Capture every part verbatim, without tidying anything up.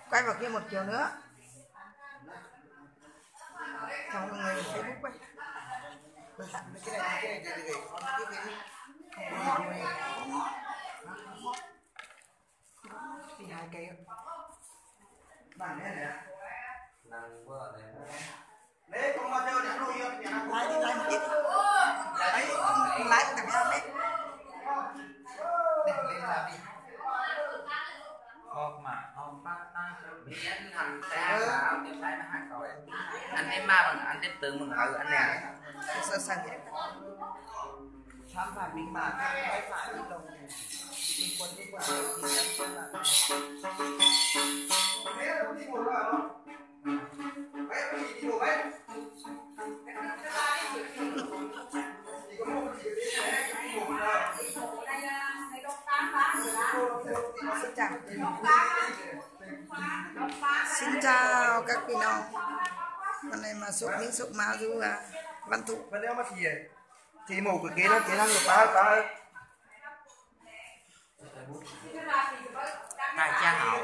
Quay vào kia một chiều nữa. Xong mọi người Facebook ấy. Cái này cái này cái này cái hai cây bạn này nè năng vừa này đấy không bao giờ để nuôi lái đi lái một ít đấy lái thằng em đấy để lên làm đi hộp mà ông bác ta bị anh thành ra là ông tiếp tay nó hát rồi anh em ma bằng anh tiếp tượng bằng ừ anh này sơ sơ vậy tham phải mình mà phải phải đi đồng đi quân đi quân xin chào các quý non con này mà sụp miếng sụp máu dù là văn thụ bên đeo mắt gì thì một cái kia nó kia năng được ba ba tay cha hảo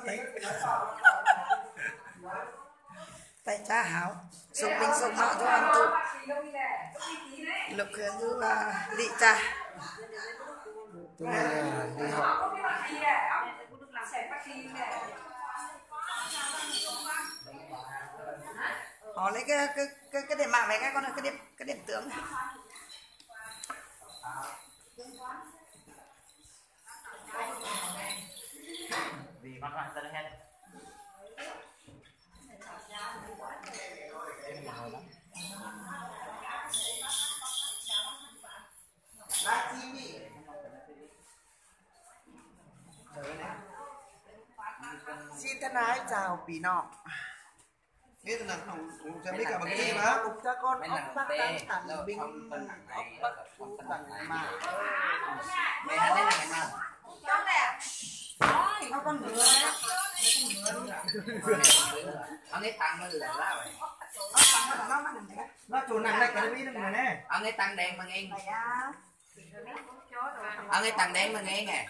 tay cha hảo sụp miếng sụp máu dù văn thụ lục huyền dù là lị cha tôi nghe đi học họ lấy cái cái cái cái điểm mạng này cái con cái điểm cái điểm tướng này. vì bắt bạn ta hết xin thân ái chào quý nọ biết là không cũng sẽ biết cả bằng cái gì mà cũng cho con mấy ốc lần bắc tê đang tặng lâu bình không tân nặng ốc này bắc không tân tặng nặng mà này mày hắn đến này mà nó con ngựa ông ấy tăng nó là lá vậy nó tặng nó nó nó chỗ nặng này cái biết được rồi nè ông ấy tăng đen mà nghe ông ấy tăng đen mà nghe nè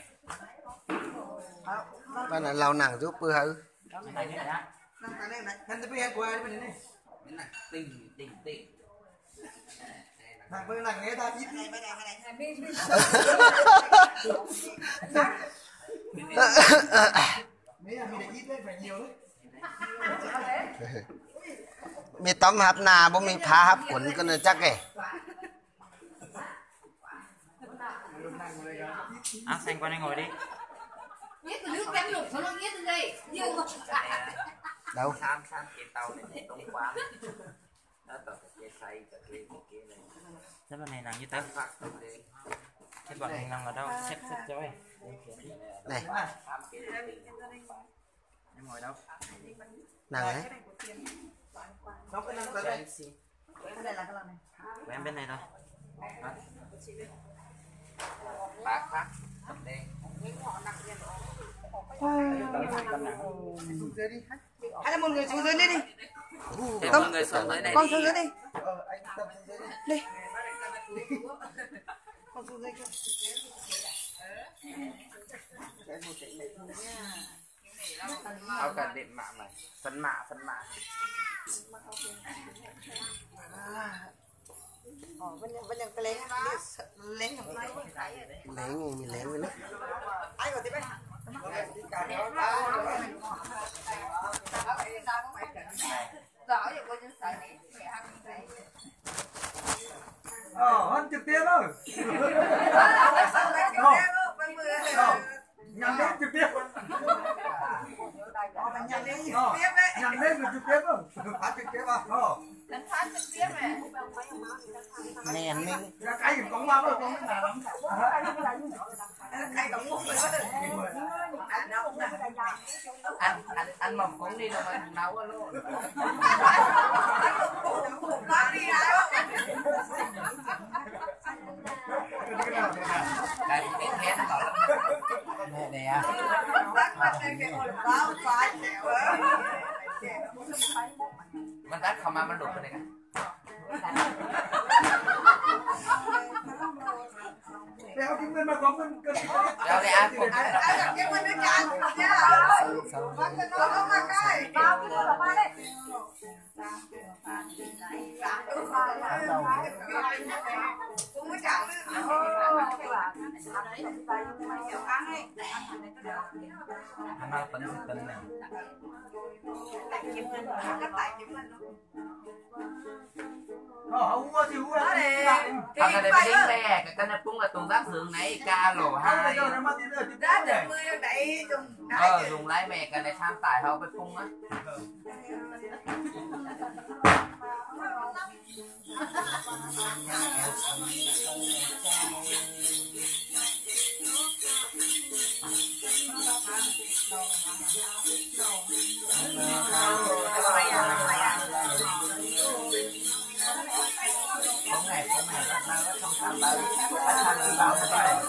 bạn là lao nặng giúp bữa hư này này đó anh thấy biết của ai bên này bên này tình tình tình nặng bên nặng nghe ta ít này bên này bên này mấy là mình để ít đấy phải nhiều đấy มีต้อมหับนาบ่มีพาหับขนกันนะจักแก áo xanh qua đây ngồi đi đâu sam sam kia tàu này đông quá đó tàu kia xây tàu kia kia này thế bên này nằm như tớ thế bọn mình nằm ở đâu xếp xếp cho em này em ngồi đâu nàng ấy nó cái năng tới đây cái này là cái này của em bên này thôi bác bác cầm đen xuống dưới đi hay là một người xuống dưới đi đi để mọi người xuống dưới đây con xuống dưới đi ờ anh tập xuống dưới đi đi con xuống dưới kia เอากระเด็นหมาใหม่ฟันหมาฟันหมา ờ bên bên cái lén lén không lén gì mình lén với nó ai rồi tiếp đấy ờ hơn trực tiếp thôi nhằm đến trực tiếp nhằm đến trực ờ tiếp đấy nhằm đến trực tiếp không phát trực tiếp à ờ nèn mình ra cái gì cũng bao rồi con mới nào lắm ai cũng muốn anh anh anh mong cũng đi đâu mà nấu luôn đây cái thế nó gọi là nè nè mình tắt không ăn mình đục cái này đeo cái งินมาของเงินกันเราได้อ่านผม cái mình nó chán nha bắt nó nó mà cái bao cái nó là ba đấy cũng mới chán nó tính tính này họ uống thì uống thằng này để đi bè cái con này cũng là tuần giáp thường này ca lỗ hai đã được mười đang đẩy dùng ờ dùng lái mẹ cái này tham tài họ với cung á không này không này nó nó không tham bảo tham bảo cái này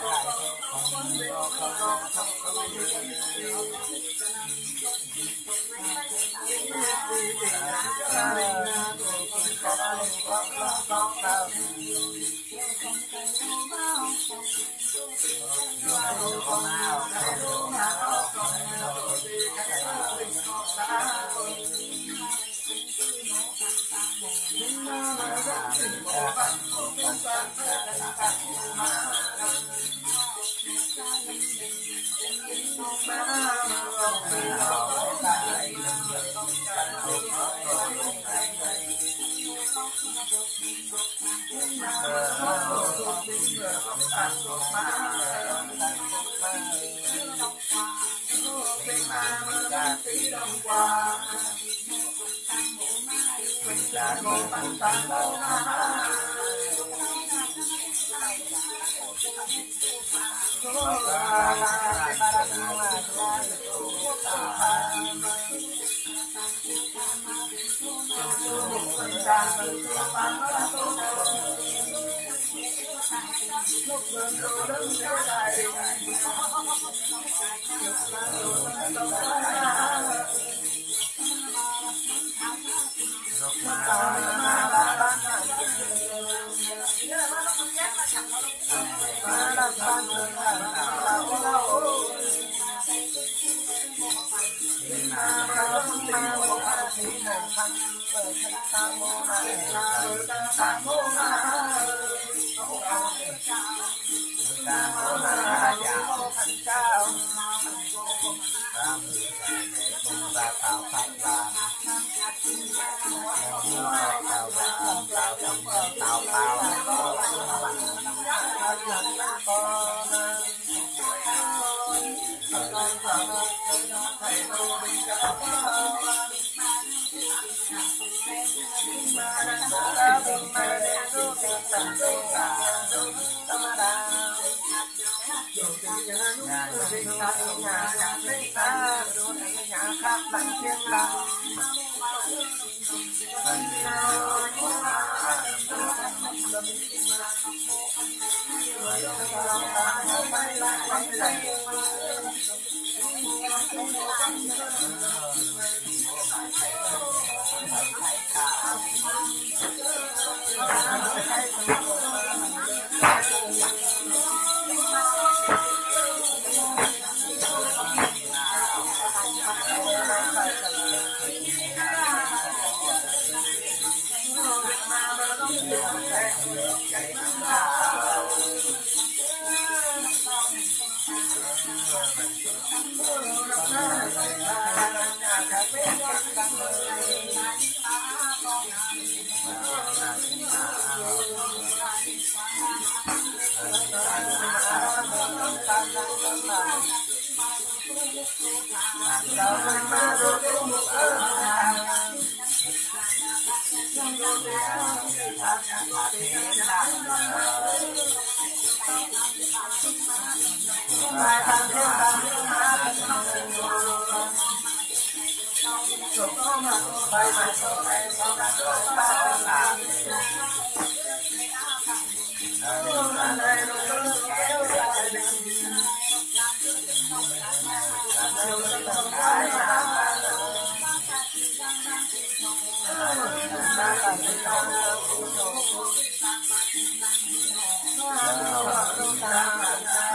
Hãy subscribe cho kênh Ghiền Mì Gõ để không bỏ lỡ những video hấp dẫn.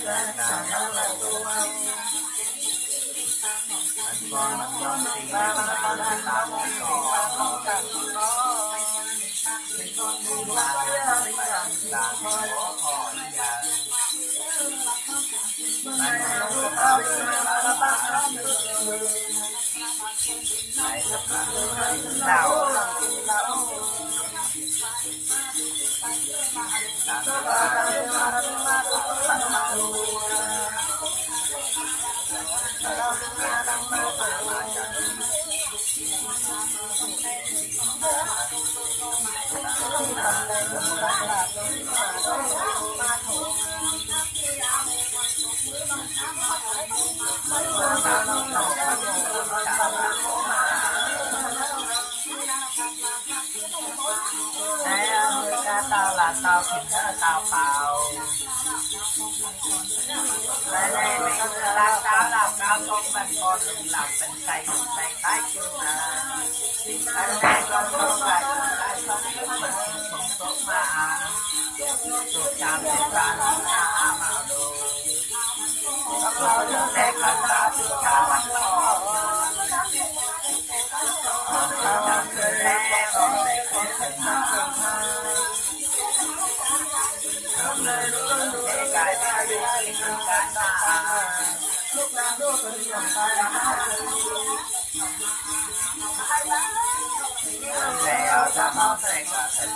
con mình giống tiền ba ba ba ba ba ba tao là tao thì đó là tao tao đây đây mình tao tao làm tao con mình con đừng làm mình say mình say tái chưa là đây đây con con lại lại con mình không tốt mà tôi chạm đến ra nó ra mà đồ tôi được đẹp là ta tôi chạm bắt nó tao làm cái lẽ con để con thấy nó lúc nào đó tôi đi làm tay leo ra bao thành là thành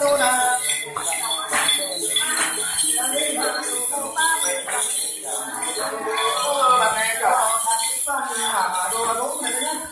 đô đà là mẹ cho mà đô là đúng này nhé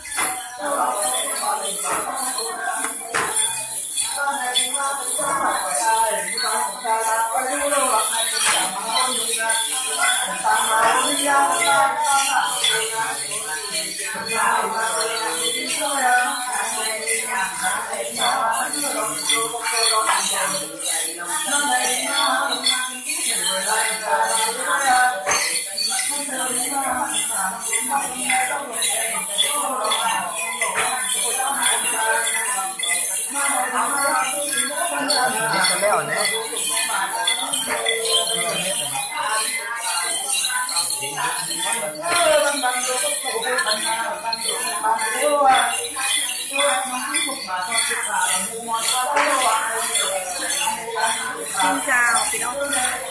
leo này Xin chào chị Đông.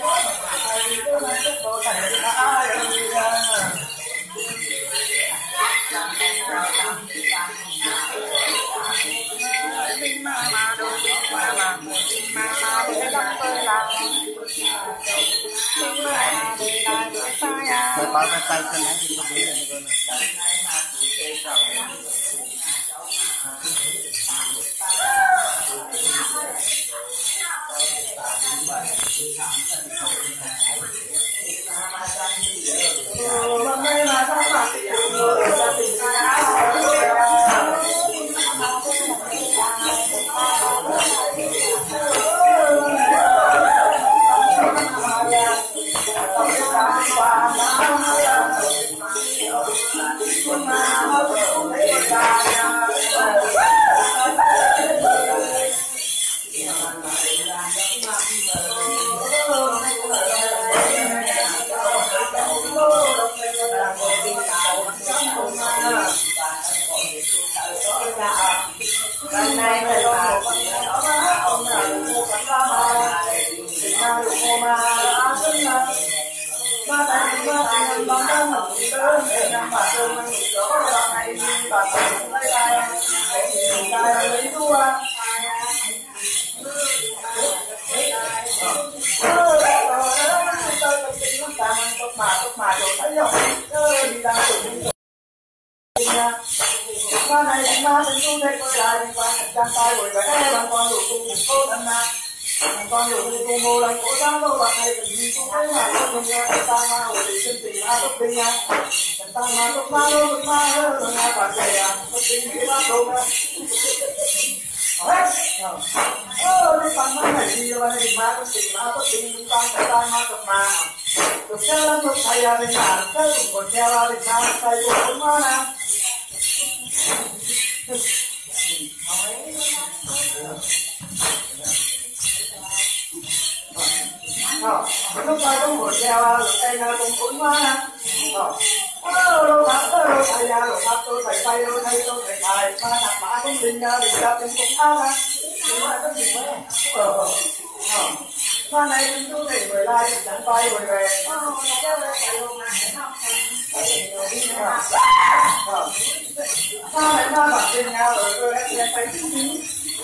phải bao cái tay chân này thì không biết là con Ba này đánh ba đánh tu đây coi lại đánh ba chăn tay rồi vẽ bằng con đủ tu cô thân na bằng con đủ tu mô lần cố gắng đâu bằng này tình gì tu thấy là con mình ta ma hồi thì chân tình ma tốt tình nha ta ma tốt ma đâu tốt ma đâu là bạn bè à tốt tình cái đó đâu mà ơ đây bạn ma này gì mà này ma tốt tình ma tốt tình ta ta ma tốt ma tốt theo lắm tốt thầy à mình làm theo cũng còn theo là mình ma thầy cũng không ma nào lúc này có một treo lúc đây là cũng cuốn quá ơ đâu bác ơ đâu thầy ra rồi bác tôi thầy tay đâu thầy tôi thầy thầy ba đặt mã cũng linh ra thì ra cũng cũng áo ra nhưng mà có gì vậy ờ ờ ba này chúng tôi thầy người lại chẳng tay rồi về ờ cái này thầy hôm nay không ba này ba bản tin nhau rồi tôi đã nghe thấy cái gì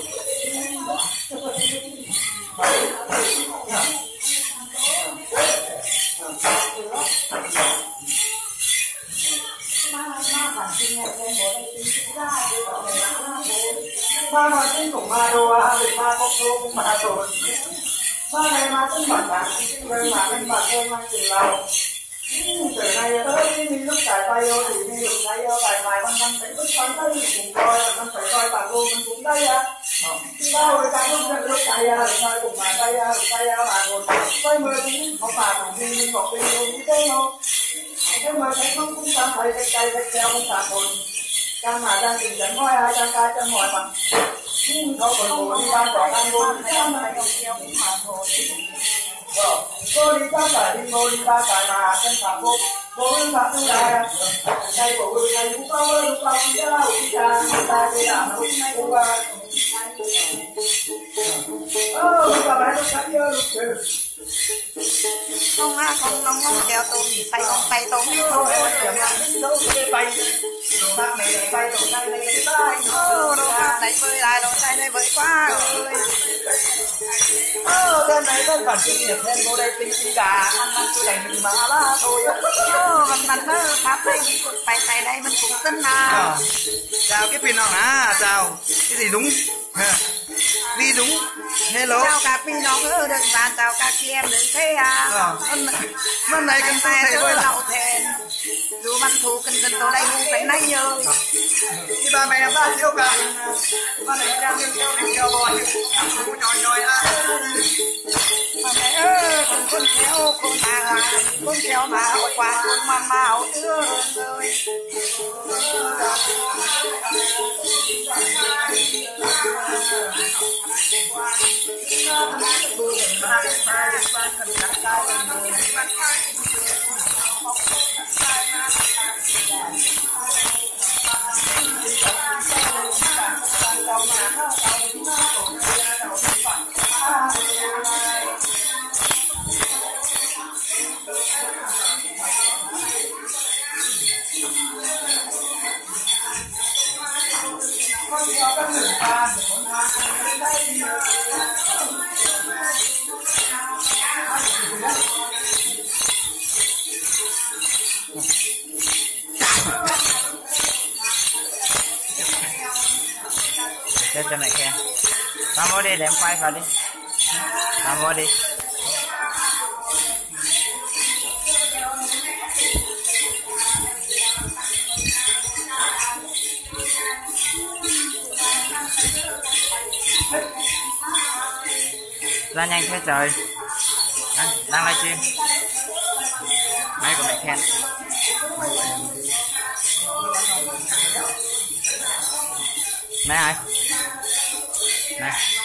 ba mà tin cũng ma đồ à, được ma bốc đồ cũng ma đồ. Ba này ma tin bản bản, người mà tin bản thân mà chừng nào. Từ này tới mình lúc cài tay vô thì mình lúc cài vô vài vài con năm phải bước con tới mình cũng coi, mình phải coi bản đồ mình cũng đây à. Ba hồi cả lúc mình lúc cài ra, rồi coi cùng mà tay ra, rồi tay ra mà rồi coi mưa cũng không mà cũng như mình một video như thế không. Nhưng mà thấy không cũng cảm thấy cái cây cái treo cũng sạc rồi. Căn mà đang tìm dẫn nói ai đang cai chân mọi mặt nhưng không còn ngủ đi ban còn ăn vô thì sao mà không treo cũng mà thôi cô đi ra cả đi cô đi ra cả mà chân phạm vô vô lên phạm tu đại đây của người này cũng có ơi cũng có đi ra đi ra đi ra đi làm cũng cũng qua ơ các bạn có thấy chưa Không á, con nông nông kéo tôm thì tay con tay tôm hết đâu thôi. đâu cái tay bác này là tay đồ tay này cái tay Ô, đồ tay bơi lại, đồ tay này bơi quá rồi. tên này tên bản chuyên nghiệp nên vô đây tinh tinh gà ăn ăn tôi đánh mình mà lá thôi mình mình nó pháp đây tay tay đây mình cũng tin nào chào cái pin nào hả chào cái gì đúng đi đúng hello chào cả pin nó cứ đừng bàn chào cả chị em đừng thế à bên này cần tay tôi lậu thèn dù mình thù cần cần tôi đây ngu tính này nhờ cái ba mẹ ba siêu cả ba này đang siêu siêu đi siêu bò cũng nhồi nhồi á mà mẹ ơi con con kéo con mà ngoài con kéo mà hậu quả con mà mà hậu tưa rồi Cho cho mẹ khen. Tao mua đi để em quay vào đi. Tao mua đi. Ra nhanh thế trời. Đang, đang livestream. Máy của mẹ khen. Máy ai? Này.